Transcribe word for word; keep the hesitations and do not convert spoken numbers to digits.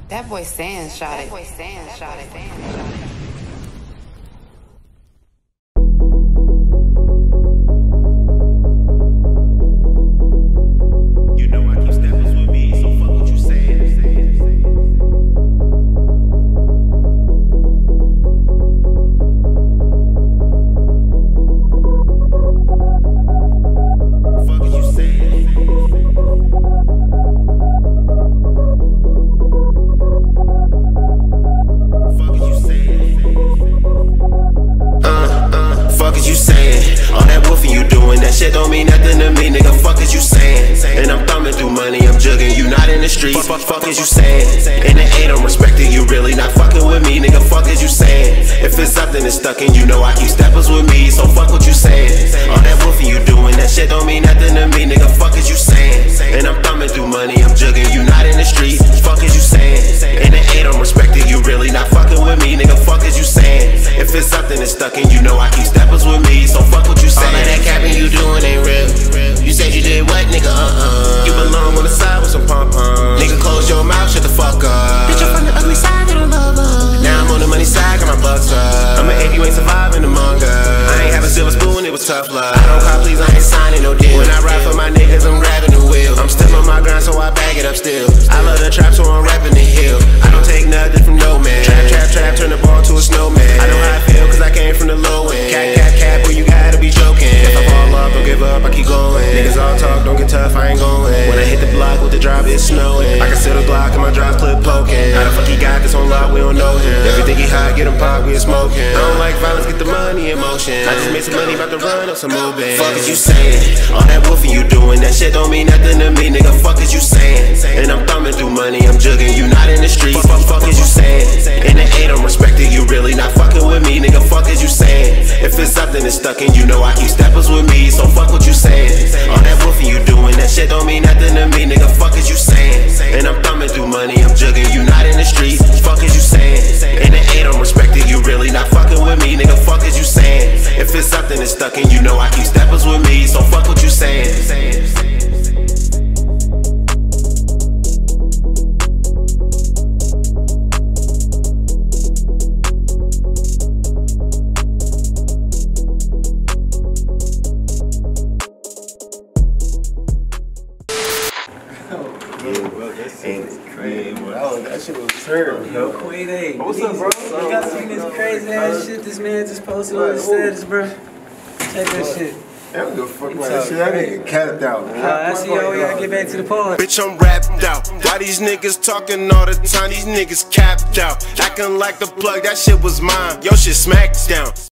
That boy Sans shot it. That boy Sans shot it. You know I keep steppers with me, so fuck what you saying. Fuck what you saying. Fuck what you saying. Uh, uh, fuck is you saying? All that woofing you doing, that shit don't mean nothing to me, nigga. Fuck is you saying? And I'm thumbing through money, I'm jugging you, not in the streets. Fuck, fuck is you saying? And it ain't I'm respecting you, really not fucking with me, nigga. Fuck is you saying? If it's something that's stuck in you, know I keep steppers with me, so fuck what you saying? All that woofing you doing, that shit don't mean nothing to me, nigga. Fuck is you saying? And I'm thumbing through money, I'm jugging you, not in the streets. Fuck is you saying? And it ain't I'm respecting you, really not fucking with me, nigga. Fuck is you saying? If it's something that's stuck in you, know I keep steppers with me, so fuck what you saying? All of that capping you doing ain't real. You said you did what, nigga? Uh-uh. You belong on the side with some pom-poms. Nigga, close your mouth, shut the fuck up. Bitch, I'm from the ugly side, you don't love her. Now I'm on the money side, got my bucks up. I'ma ape, you ain't surviving among us. I ain't have a silver spoon, it was tough love. I don't call, please, I ain't signing no deal. When I ride for my niggas, I'm grabbing the wheel. I'm still on my grind, so I bag it up still. I love the trap, so I'm rapping the hill. I don't take nothing from no man. Trap, trap, trap, turn the ball to a snowman. I know how I feel, cause I came from the low end. Cap, cap, cap, boy, you gotta be joking. If I fall off, don't give up, I keep going. Niggas all talk, don't get tough, I ain't going. When I hit the block with the drop, it's snowing. I can sit a block and my drop clip poking. How the fuck he got this on lock, we don't know him. Everything he hot, get him pop, we ain't smoking. I don't like violence, get the money in motion. I just made some money, about to run up some moving. Fuck is you saying? All that woofing you doing, that shit don't mean nothing to me, nigga. Fuck is you saying? And I'm thumbing through money, I'm jugging you, not in the streets. Fuck, fuck is you saying? And it ain't I'm respecting you, really not fucking with me, nigga. Fuck is you saying? If it's something that's stuck in you, know I keep steppers with me, so fuck what you saying? All that woofing you doing, that shit don't mean nothing to me, nigga. Fuck is you saying? And I'm thumbing through money, I'm jugging you, not in the streets. Fuck is you saying? And it ain't I'm respecting you, really not fucking with me, nigga. Fuck is you saying? If it's something that's stuck in you, know I keep steppers with me, so fuck what you saying? Crazy, bro. That, was, that shit was absurd, Yo, Queen A. What's up, bro? You got seen this crazy ass shit this man just posted on his status, bro? Check that shit. I don't give a fuck about that shit. I get capped out, man. Uh, I see y'all, we gotta get back to the pod. Bitch, I'm rapped out. Why these niggas talking all the time? These niggas capped out. Acting like the plug, that shit was mine. Yo, shit smacked down.